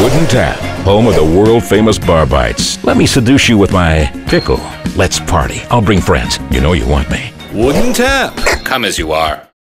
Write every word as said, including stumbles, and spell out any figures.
Wooden Tap, home of the world-famous Barbites. Let me seduce you with my pickle. Let's party. I'll bring friends. You know you want me. Wooden Tap. Come as you are.